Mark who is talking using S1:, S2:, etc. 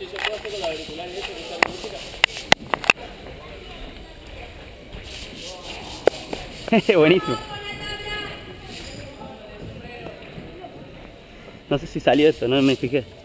S1: se puede hacer con los auriculares eso que sale música.
S2: Buenísimo. No sé si salió esto, no me fijé.